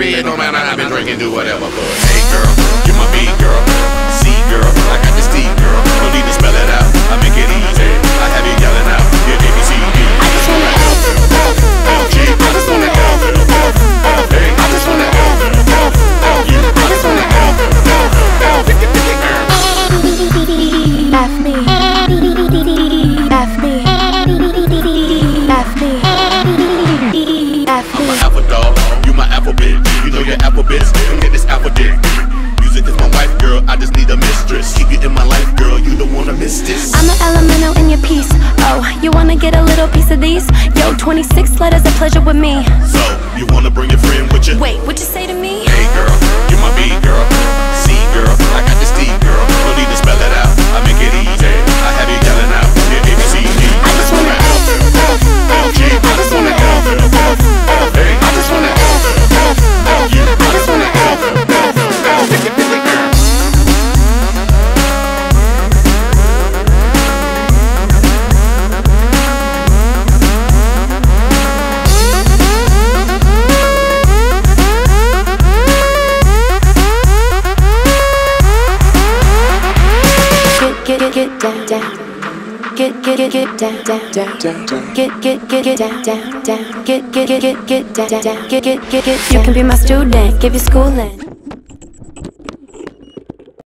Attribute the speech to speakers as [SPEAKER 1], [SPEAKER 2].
[SPEAKER 1] me, it don't matter, I've been drinking, do whatever, but hey girl, you're my B girl, C girl, I got this D girl, no need to spell it out, I make it easy, I have you yelling out, yeah, A, B, C, D. I just wanna L, G, I just wanna L, hey, I just wanna L, U, I just wanna L,
[SPEAKER 2] F me, F me, F me, F me.
[SPEAKER 1] I'm an apple dog, you my apple bitch. You know your apple bitch, come get this apple dick. Music is my wife, girl, I just need a mistress. Keep you in my life, girl, you don't wanna miss this.
[SPEAKER 2] I'm an elemental in your piece. Oh, you wanna get a little piece of these? Yo, 26 letters of pleasure with me.
[SPEAKER 1] So, you wanna bring your friend with you?
[SPEAKER 2] Wait, what'd you say to me?
[SPEAKER 1] Hey girl, you my B girl, C girl, I got this D girl. No need to spell it out, I make it easy. I have you yelling out, yeah, A, B, C, D.
[SPEAKER 2] I just wanna
[SPEAKER 1] L, G, I just wanna L, hey, I just wanna L, U, I just wanna L,
[SPEAKER 2] Get down, down. Get down, down, down. Get down, down, down. Get down, down. Get. You can be my student, give you schooling.